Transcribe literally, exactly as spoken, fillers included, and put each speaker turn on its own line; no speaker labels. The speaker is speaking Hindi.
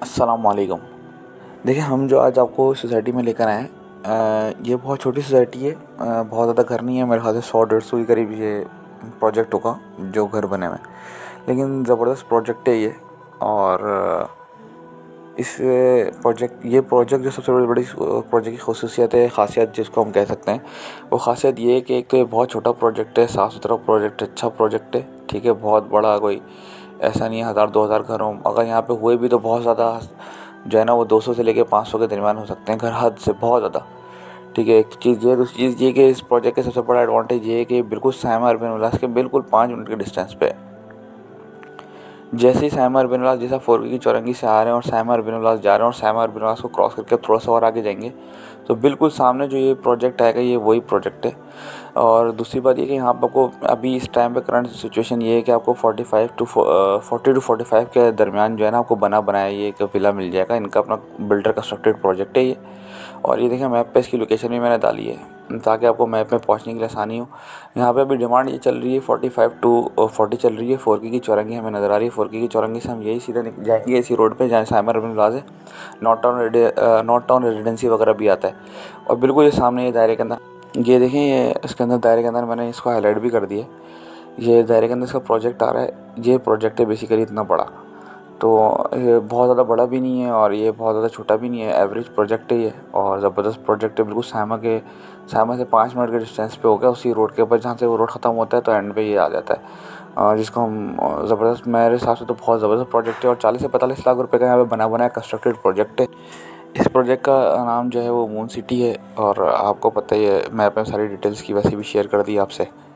अस्सलाम वालेकुम। देखिए, हम जो आज आपको सोसाइटी में लेकर आए हैं, ये बहुत छोटी सोसाइटी है। अ, बहुत ज़्यादा घर नहीं है। मेरे ख्याल से सौ डेढ़ सौ के करीब ये प्रोजेक्ट होगा जो घर बने हुए हैं, लेकिन ज़बरदस्त प्रोजेक्ट है ये। और इस प्रोजेक्ट ये प्रोजेक्ट जो सबसे बड़ी बड़ी प्रोजेक्ट की खसूसियत है, ख़ासियत जिसको हम कह सकते हैं, वो ख़ासियत ये है कि एक तो ये बहुत छोटा प्रोजेक्ट है, साफ़ सुथरा प्रोजेक्ट है, अच्छा प्रोजेक्ट है। ठीक है, बहुत बड़ा कोई ऐसा नहीं है हज़ार दो हज़ार घर हों। अगर यहाँ पे हुए भी तो बहुत ज़्यादा जो है ना, वो दो सौ से लेकर पाँच सौ के दरमियान हो सकते हैं घर, हद से बहुत ज़्यादा। ठीक है, एक चीज़ ये, दूसरी चीज़ ये कि इस प्रोजेक्ट का सबसे बड़ा एडवांटेज ये है कि बिल्कुल सायमा अर्बन विलास के बिल्कुल पाँच मिनट के डिस्टेंस पे है। जैसे ही सायमा अर्बन विलास जैसा फोरवी की चौरंगी से आ रहे हैं और सायमा अर्बन विलास जा रहे हैं और सायमा अर्बन विलास को क्रॉस करके थोड़ा सा और आगे जाएंगे तो बिल्कुल सामने जो ये प्रोजेक्ट आएगा, ये वही प्रोजेक्ट है। और दूसरी बात ये कि यहाँ पर आपको अभी इस टाइम पे करंट सिचुएशन ये है कि आपको पैंतालीस टू चालीस टू पैंतालीस के दरमियान जो है ना, आपको बना बनाया ये एक विला मिल जाएगा। इनका अपना बिल्डर कंस्ट्रक्टेड प्रोजेक्ट है ये। और ये देखिए, मैप पे इसकी लोकेशन भी मैंने डाली है ताकि आपको मैप में पहुंचने के लिए आसानी हो। यहाँ पे अभी डिमांड ये चल रही है पैंतालीस टू चालीस चल रही है। फोरकी की चौरंगी हमें नज़र आ रही है। फोरकी की चौरंगी से हम यही सीधे जाएंगे इसी रोड पे जहाँ सायमा अर्बन विलास है। North town north town residency वगैरह भी आता है। और बिल्कुल ये सामने ये दायरे के अंदर ये देखें, ये इसके अंदर दायरे के अंदर मैंने इसको हाईलाइट भी कर दिया। ये दायरे के अंदर इसका प्रोजेक्ट आ रहा है। ये प्रोजेक्ट है बेसिकली इतना बड़ा, तो ये बहुत ज़्यादा बड़ा भी नहीं है और ये बहुत ज़्यादा छोटा भी नहीं है, एवरेज प्रोजेक्ट है ये। और ज़बरदस्त प्रोजेक्ट है, बिल्कुल सायमा के सायमा से पाँच मिनट के डिस्टेंस पे हो गया, उसी रोड के ऊपर जहाँ से वो रोड ख़त्म होता है तो एंड पे ये आ जाता है, जिसको हम ज़बरदस्त, मेरे हिसाब से तो बहुत ज़बरदस्त प्रोजेक्ट है। और चालीस से पैंतालीस लाख रुपए का यहाँ पे बना बनाया कंस्ट्रक्टेड प्रोजेक्ट है। इस प्रोजेक्ट का नाम जो है वो मून सिटी है। और आपको पता ही है, मैप में सारी डिटेल्स की वैसे भी शेयर कर दी आपसे।